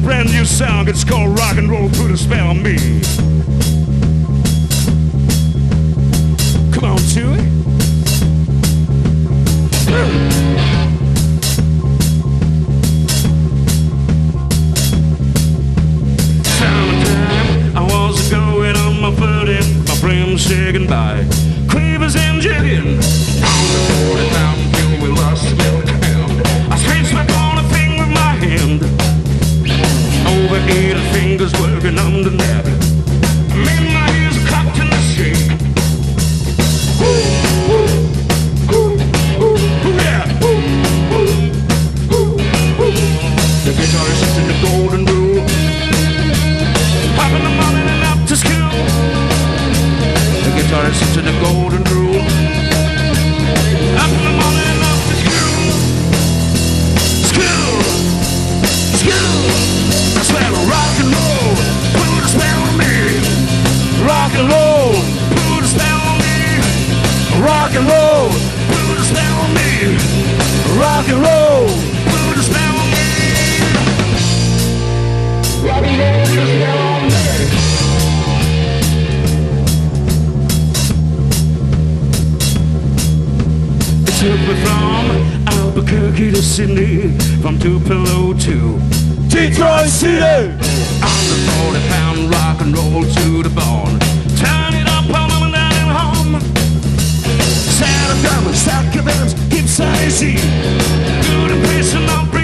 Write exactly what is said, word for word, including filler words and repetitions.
brand new sound. It's called rock and roll, put a spell on me. Come on, Chewie. Summertime, I was going on my footing, my friends saying goodbye. Quavers and jigging on the forty pound till we lost the middle ground. I stretched my corner finger with my hand over eight fingers working on the neck. I made my ears cocked in the shake. Ooh, ooh, ooh, ooh, yeah. Ooh, ooh, ooh, ooh. The guitarist sits in the golden rule, up in the morning and up to school. The guitarist sits in the golden rule, up in the morning and up to school. School, school. I swear rock and roll, put a spell on me. Rock and roll, put a spell on me. Rock and roll, put a spell on me. Rock and roll, put a spell on me. Rock and roll, put a spell on me. It took me from Albuquerque to Sydney, from Tupelo to Detroit City. On the forty pound rock and roll to the bone. Turn it up on them and down and home. Sound of drumming, sucker bands, keep sizing. Good impression of